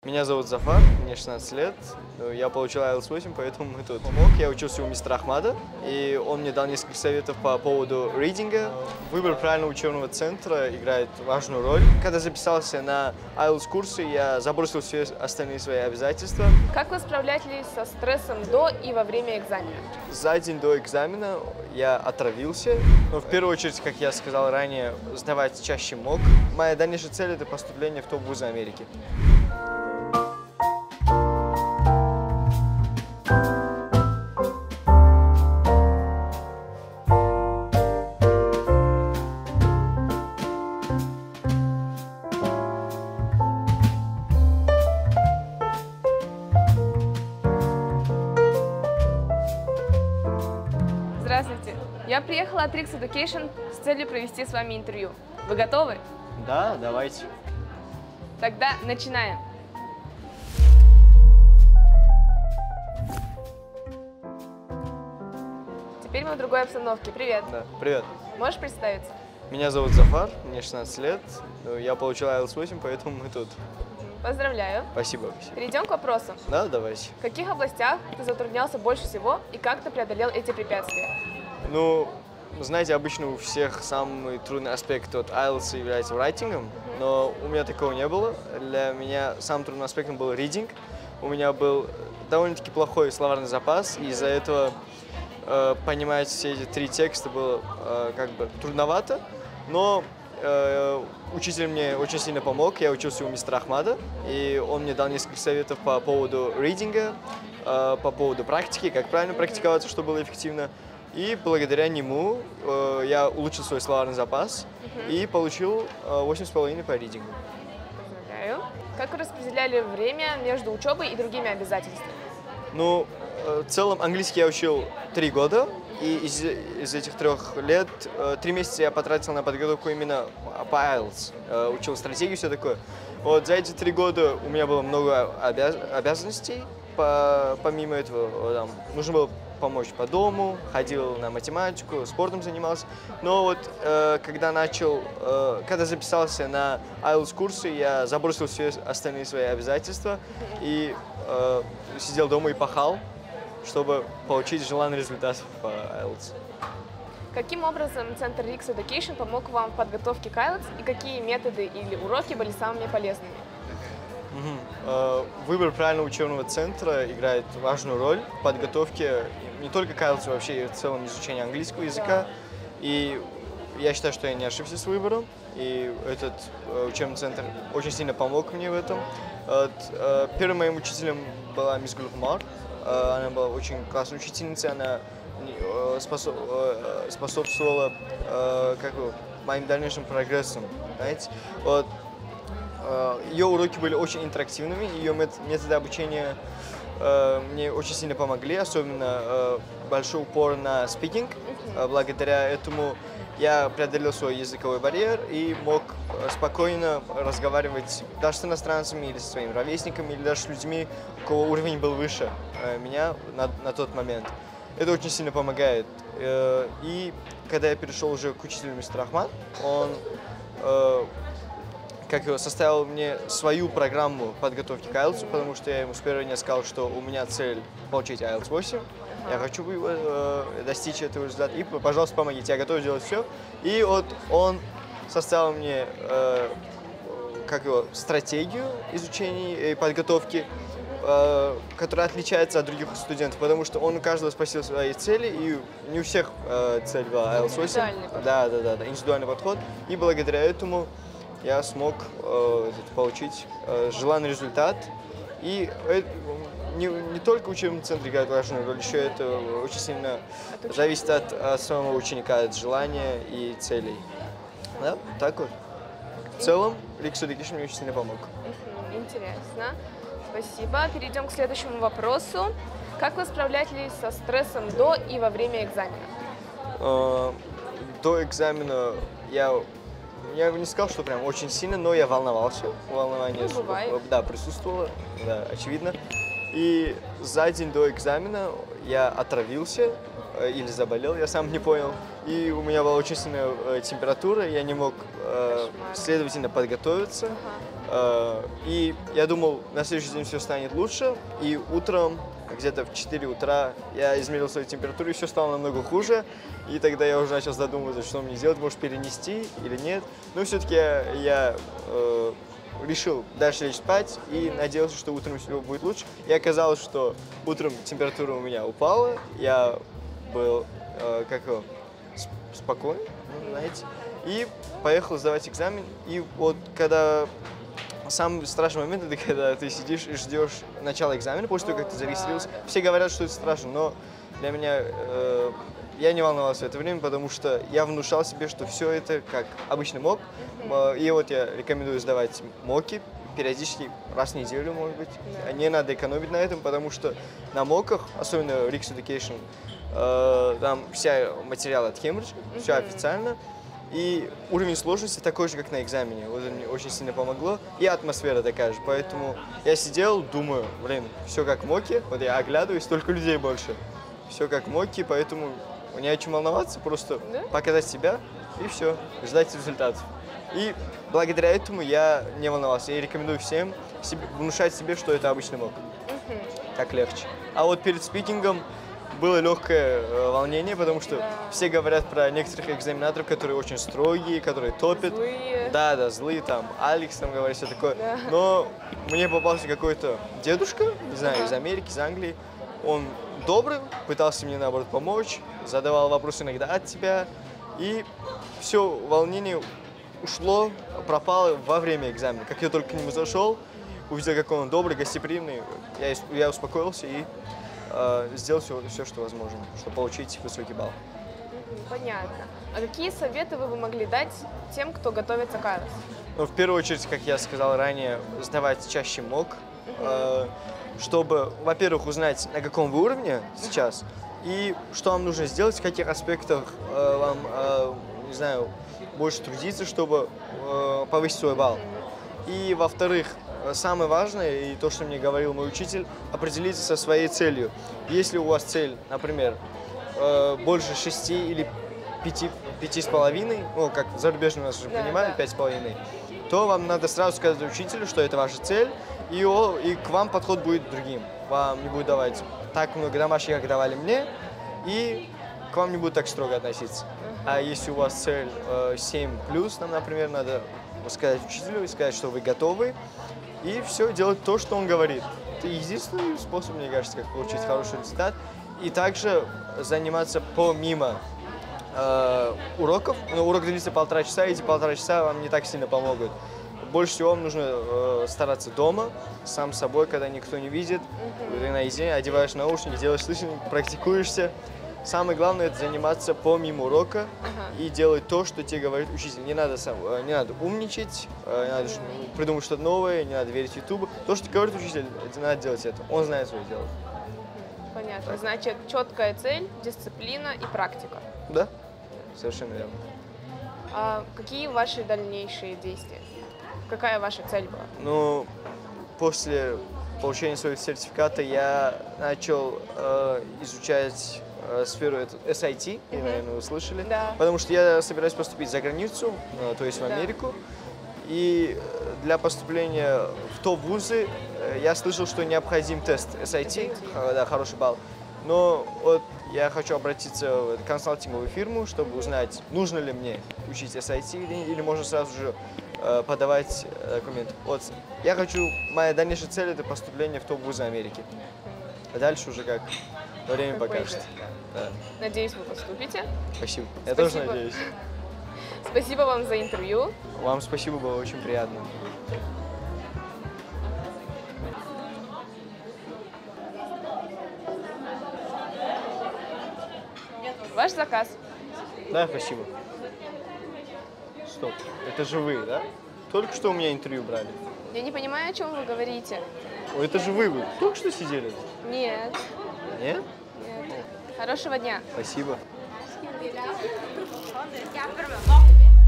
Меня зовут Зафар, мне 16 лет. Я получил IELTS 8, поэтому мы тут. Я учился у мистера Ахмада, и он мне дал несколько советов по поводу ридинга. Выбор правильного учебного центра играет важную роль. Когда записался на IELTS курсы, я забросил все остальные свои обязательства. Как вы справлялись со стрессом до и во время экзамена? За день до экзамена я отравился. Но в первую очередь, как я сказал ранее, сдавать чаще мог. Моя дальнейшая цель – это поступление в топ-вузы Америки. Здравствуйте. Я приехала от Rix Education с целью провести с вами интервью. Вы готовы? Да, давайте. Тогда начинаем. Теперь мы в другой обстановке. Привет. Да, привет. Можешь представиться? Меня зовут Зафар, мне 16 лет. Я получил IELTS 8, поэтому мы тут. Поздравляю. Спасибо. Перейдем к вопросу. Да, давайте. В каких областях ты затруднялся больше всего и как ты преодолел эти препятствия? Ну, знаете, обычно у всех самый трудный аспект от IELTS является writing, но у меня такого не было. Для меня самым трудным аспектом был reading. У меня был довольно-таки плохой словарный запас, и из-за этого понимать все эти три текста было как бы трудновато, но учитель мне очень сильно помог. Я учился у мистера Ахмада, и он мне дал несколько советов по поводу ридинга, по поводу практики, как правильно практиковаться, чтобы было эффективно. И благодаря нему я улучшил свой словарный запас и получил 8,5 по ридингу. Поздравляю. Как вы распределяли время между учебой и другими обязательствами? Ну, в целом английский я учил 3 года, и из этих 3 лет 3 месяца я потратил на подготовку именно по IELTS, учил стратегию и все такое. Вот за эти 3 года у меня было много обязанностей, помимо этого там, нужно было помочь по дому, ходил на математику, спортом занимался. Но вот когда записался на IELTS курсы, я забросил все остальные свои обязательства и сидел дома и пахал, чтобы получить желанный результат по IELTS. Каким образом Центр Rix Education помог вам в подготовке к IELTS и какие методы или уроки были самыми полезными? Выбор правильного учебного центра играет важную роль в подготовке не только к IELTS, вообще и в целом изучению английского языка. И я считаю, что я не ошибся с выбором, и этот учебный центр очень сильно помог мне в этом. Первым моим учителем была мисс Гулхмар. Она была очень классной учительницей, она способствовала моим дальнейшим прогрессам. Знаете? Вот. Ее уроки были очень интерактивными, ее методы обучения мне очень сильно помогли, особенно большой упор на speaking. Благодаря этому я преодолел свой языковой барьер и мог спокойно разговаривать даже с иностранцами или со своими ровесниками, или даже с людьми, у кого уровень был выше меня на тот момент. Это очень сильно помогает. И когда я перешел уже к учителю мистера Ахмад, он составил мне свою программу подготовки к IELTS, потому что я ему с первого дня сказал, что у меня цель получить IELTS 8, я хочу достичь этого результата, и, пожалуйста, помогите, я готов делать все. И вот он составил мне стратегию изучения и подготовки, которая отличается от других студентов, потому что он у каждого спросил свои цели, и не у всех цель была IELTS 8. Да, индивидуальный подход, и благодаря этому я смог получить желанный результат. И не только учебный центр играет важную роль, еще это очень сильно зависит от самого ученика, от желания и целей. Да, так вот. В целом, Rix Education мне очень сильно помог. Интересно. Спасибо. Перейдем к следующему вопросу. Как вы справлялись со стрессом до и во время экзамена? До экзамена я не сказал, что прям очень сильно, но я волновался. Волнование присутствовало, да, очевидно. И за день до экзамена я отравился или заболел, я сам не понял. И у меня была очень сильная температура, я не мог, следовательно, подготовиться. И я думал, на следующий день все станет лучше. И утром, где-то в 4 утра, я измерил свою температуру, и все стало намного хуже. И тогда я уже начал задумываться, что мне делать, может перенести или нет. Но все-таки я решил дальше лечь спать и надеялся, что утром все будет лучше. И оказалось, что утром температура у меня упала, я был спокоен, знаете, и поехал сдавать экзамен. И вот когда самый страшный момент, это когда ты сидишь и ждешь начала экзамена, после того, как ты зарегистрировался. Все говорят, что это страшно, но для меня я не волновался в это время, потому что я внушал себе, что все это как обычный мок. И вот я рекомендую сдавать моки периодически, раз в неделю, может быть. Не надо экономить на этом, потому что на моках, особенно Rick's Education, там все материалы от Кембриджа, все официально. И уровень сложности такой же, как на экзамене. Вот это мне очень сильно помогло. И атмосфера такая же. Поэтому я сидел, думаю, все как моки. Вот я оглядываюсь, только людей больше. Все как моки, поэтому не о чем волноваться, просто показать себя и все, ждать результатов. И благодаря этому я не волновался. Я рекомендую всем внушать себе, что это обычный мок. Так легче. А вот перед спикингом было легкое волнение, потому что все говорят про некоторых экзаменаторов, которые очень строгие, которые топят. Злые. Да, злые, там, Алекс там говорит, все такое. Да. Но мне попался какой-то дедушка, не знаю, из Америки, из Англии. Он добрый, пытался мне, наоборот, помочь, задавал вопросы иногда от тебя. И все волнение ушло, пропало во время экзамена. Как я только к нему зашел, увидел, какой он добрый, гостеприимный, я успокоился и сделал все, что возможно, чтобы получить высокий балл. Понятно. А какие советы вы бы могли дать тем, кто готовится к IELTS? Ну, в первую очередь, как я сказал ранее, сдавать чаще мок, чтобы, во-первых, узнать, на каком вы уровне сейчас, и что вам нужно сделать, в каких аспектах вам, не знаю, больше трудиться, чтобы повысить свой балл. И, во-вторых, самое важное, и то, что мне говорил мой учитель, определиться со своей целью. Если у вас цель, например, больше 6 или 5,5, ну, как зарубежные у нас уже понимают, 5,5, то вам надо сразу сказать учителю, что это ваша цель, и к вам подход будет другим. Вам не будет давать так много домашних, как давали мне, и к вам не будут так строго относиться. А если у вас цель 7+, нам, например, надо сказать учителю и сказать, что вы готовы, и все, делать то, что он говорит. Это единственный способ, мне кажется, как получить хороший результат. И также заниматься помимо уроков. Ну, урок длится 1,5 часа, эти 1,5 часа вам не так сильно помогут. Больше всего вам нужно стараться дома, сам с собой, когда никто не видит. Ты наедине, одеваешь наушники, делаешь слышание, практикуешься. Самое главное – это заниматься помимо урока и делать то, что тебе говорит учитель. Не надо умничать, не надо придумать что-то новое, не надо верить YouTube. То, что говорит учитель, это надо делать это. Он знает свое дело. Понятно. Так. Значит, четкая цель, дисциплина и практика. Да, совершенно верно. А какие ваши дальнейшие действия? Какая ваша цель была? Ну, после получения своего сертификата я начал изучать сферу SIT, наверное, вы слышали, потому что я собираюсь поступить за границу, то есть в Америку, и для поступления в топ вузы я слышал, что необходим тест SIT, да, хороший балл, но вот я хочу обратиться в консалтинговую фирму, чтобы узнать, нужно ли мне учить SIT или можно сразу же подавать документы. Вот, моя дальнейшая цель – это поступление в топ вузы Америки, а дальше уже как время покажет. Да. Надеюсь, вы поступите. Спасибо. Я тоже надеюсь. Спасибо вам за интервью. Вам спасибо, было очень приятно. Ваш заказ. Да, спасибо. Стоп, это же вы, да? Только что у меня интервью брали. Я не понимаю, о чем вы говорите. Ой, это же вы только что сидели? Нет. Нет? Хорошего дня. Спасибо.